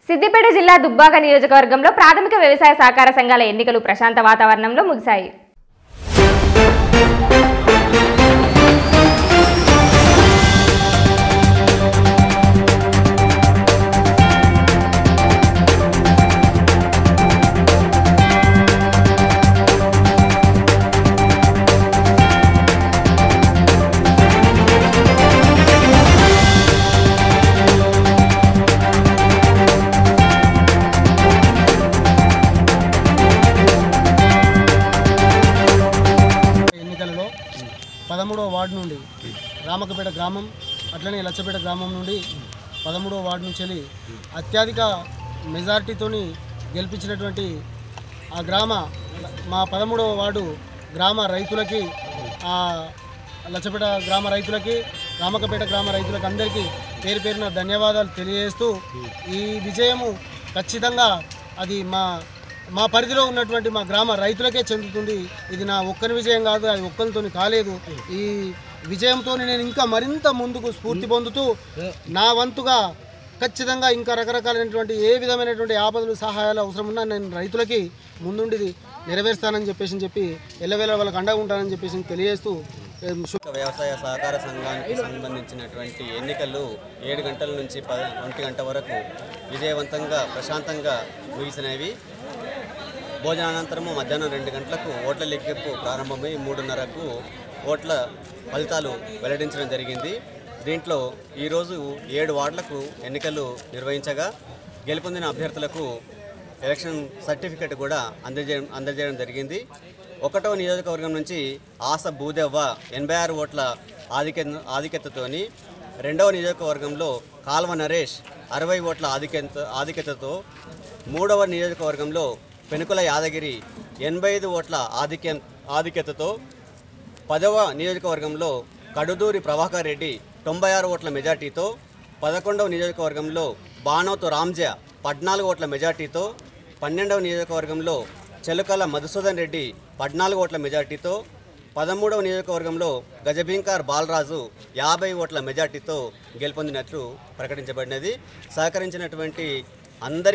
సిద్దిపేట జిల్లా దుబ్బాక నియోజకవర్గంలో ప్రాథమిక వ్యవసాయ సహకార సంఘాల ఎన్నికలు ప్రశాంత వాతావరణంలో ముగిశాయి. వార్డు నుండి రామకపేట గ్రామం అట్లనే లచ్చపేట గ్రామం నుండి 13వ వార్డు నుంచి వెళ్ళి అత్యధిక మెజారిటీతోని గెలిపించినటువంటి ఆ మా 13వ వార్డు గ్రామ రైతులకి, ఆ లచ్చపేట గ్రామ రైతులకి, రామకపేట గ్రామ రైతులకి అందరికీ పేరు పేరున ధన్యవాదాలు తెలియజేస్తూ, ఈ విజయము ఖచ్చితంగా అది మా పరిధిలో ఉన్నటువంటి మా గ్రామ రైతులకే చెందుతుంది. ఇది నా ఒక్కరి విజయం కాదు, అది ఒక్కరితో కాలేదు. ఈ విజయంతో నేను ఇంకా మరింత ముందుకు స్ఫూర్తి పొందుతూ నా వంతుగా ఖచ్చితంగా ఇంకా రకరకాలైనటువంటి ఏ విధమైనటువంటి ఆపదలు సహాయాలు అవసరం ఉన్నా నేను రైతులకి ముందుండి నెరవేరుస్తానని చెప్పి ఎల్లవేళ వాళ్ళకి అండగా ఉంటానని చెప్పేసి తెలియజేస్తూ, వ్యవసాయ సహకార సంఘానికి సంబంధించినటువంటి ఎన్నికలు 7 గంటల నుంచి 1 గంట వరకు విజయవంతంగా ప్రశాంతంగా ముగిసినవి. భోజనానంతరము మధ్యాహ్నం 2 గంటలకు ఓట్ల లెక్కింపు ప్రారంభమై 3:30కు ఓట్ల ఫలితాలు వెల్లడించడం జరిగింది. దీంట్లో ఈరోజు 7 వార్డులకు ఎన్నికలు నిర్వహించగా గెలుపొందిన అభ్యర్థులకు ఎలక్షన్ సర్టిఫికెట్ కూడా అందజేయడం జరిగింది. 1వ నియోజకవర్గం నుంచి ఆస భూదేవ్వ 86 ఓట్ల ఆధిక్యతతోని, 2వ నియోజకవర్గంలో కాల్వ నరేష్ 60 ఓట్ల ఆధిక్యతతో, 3వ నియోజకవర్గంలో పెనుకుల యాదగిరి 85 ఓట్ల ఆధిక్యతతో, 10వ నియోజకవర్గంలో కడుదూరి ప్రభాకర్ రెడ్డి 96 ఓట్ల మెజార్టీతో, 11వ నియోజకవర్గంలో బాణోతు రామ్జా 14 ఓట్ల మెజార్టీతో, 12వ నియోజకవర్గంలో చెలుకల మధుసూదన్ రెడ్డి 14 ఓట్ల మెజార్టీతో, 13వ నియోజకవర్గంలో గజబింకార్ బాలరాజు 50 ఓట్ల మెజార్టీతో గెలుపొందినట్లు ప్రకటించబడినది. సహకరించినటువంటి అందరి